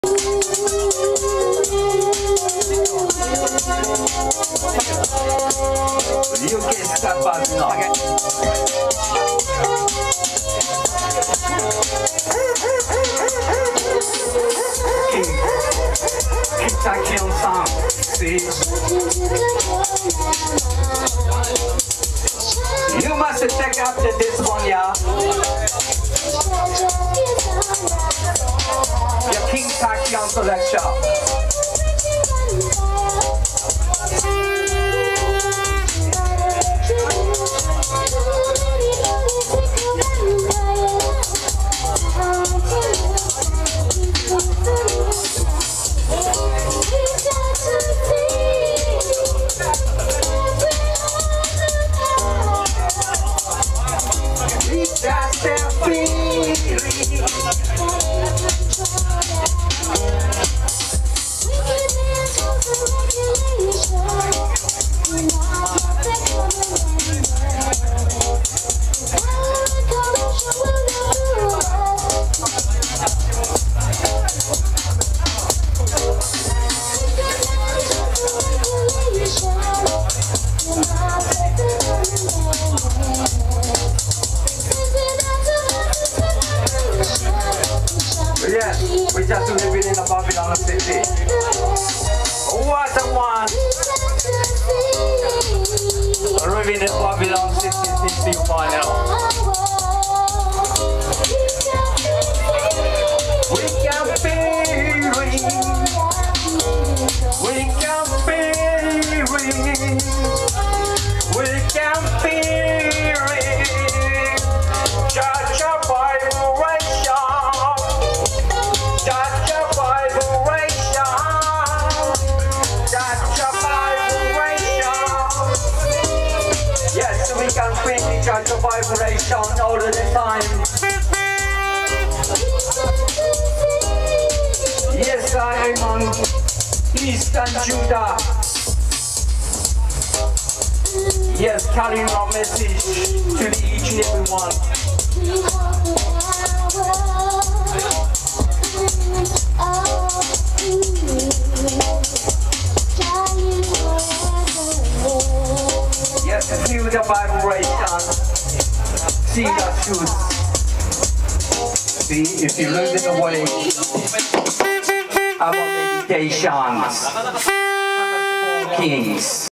You can step up now. Kichijoji song. See? You must check out this one, yeah. Your kichijoji selection. That's the feeling. Yeah, we just living in a Babylon city. What a one! Living in Babylon city since you find out. We can feel it. We can feel it. We can feel it. Judge a vibration. Yes, we can feel each other vibration all the time. Yes, I am on Eastern Judah. Yes, carrying our message to each and every one. Yes, feel the vibration. See the truth. See, if you look at the way our meditations, Kings.